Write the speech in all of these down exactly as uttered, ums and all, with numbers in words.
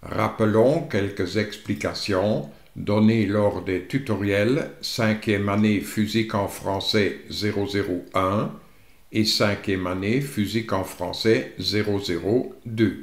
Rappelons quelques explications données lors des tutoriels cinquième année Physique en français zéro zéro un et cinquième année Physique en français zéro zéro deux.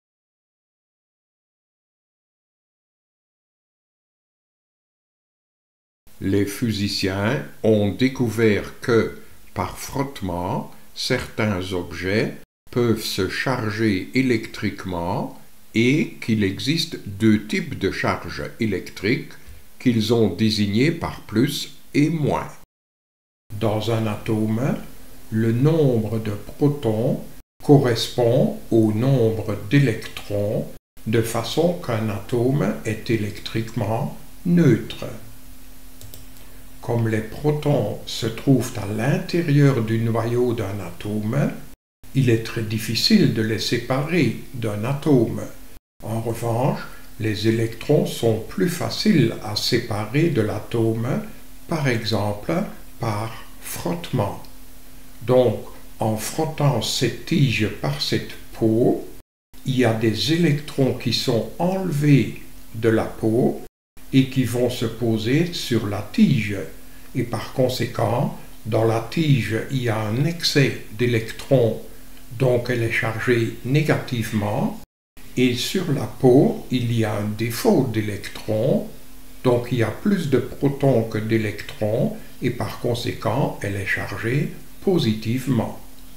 Les physiciens ont découvert que, par frottement, certains objets peuvent se charger électriquement et qu'il existe deux types de charges électriques qu'ils ont désignés par plus et moins. Dans un atome, le nombre de protons correspond au nombre d'électrons de façon qu'un atome est électriquement neutre. Comme les protons se trouvent à l'intérieur du noyau d'un atome, il est très difficile de les séparer d'un atome. En revanche, les électrons sont plus faciles à séparer de l'atome, par exemple par frottement. Donc, en frottant cette tige par cette peau, il y a des électrons qui sont enlevés de la peau et qui vont se poser sur la tige. Et par conséquent, dans la tige, il y a un excès d'électrons, donc elle est chargée négativement. Et sur la peau, il y a un défaut d'électrons, donc il y a plus de protons que d'électrons, et par conséquent, elle est chargée positivement.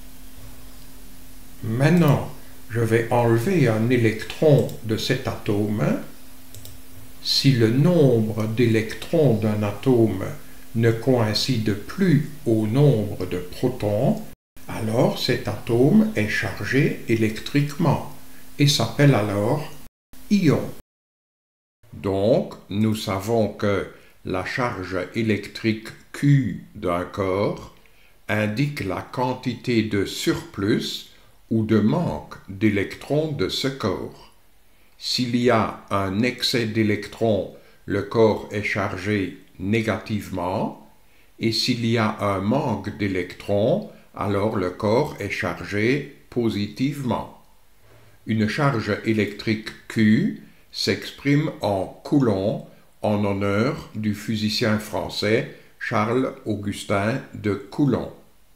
Maintenant, je vais enlever un électron de cet atome. Si le nombre d'électrons d'un atome ne coïncide plus au nombre de protons, alors cet atome est chargé électriquement et s'appelle alors ion. Donc, nous savons que la charge électrique Q d'un corps indique la quantité de surplus ou de manque d'électrons de ce corps. S'il y a un excès d'électrons, le corps est chargé négativement, et s'il y a un manque d'électrons, alors le corps est chargé positivement. Une charge électrique Q s'exprime en coulomb en honneur du physicien français Charles-Augustin de Coulomb.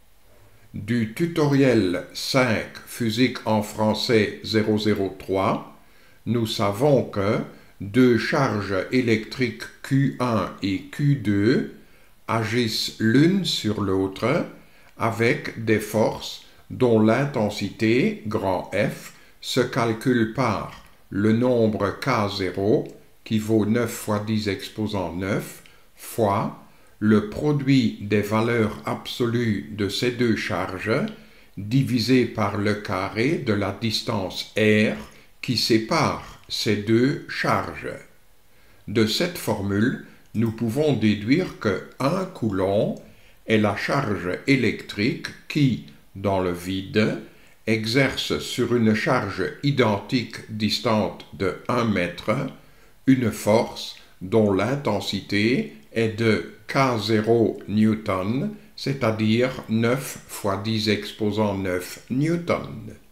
Du tutoriel cinq Physique en français zéro zéro trois, nous savons que deux charges électriques Q un et Q deux agissent l'une sur l'autre avec des forces dont l'intensité, grand F, se calcule par le nombre K zéro, qui vaut neuf fois dix exposant neuf, fois le produit des valeurs absolues de ces deux charges, divisé par le carré de la distance R qui sépare ces deux charges. De cette formule, nous pouvons déduire que un coulomb est la charge électrique qui, dans le vide, exerce sur une charge identique distante de un mètre une force dont l'intensité est de K zéro newton, c'est-à-dire neuf fois dix exposant neuf newton.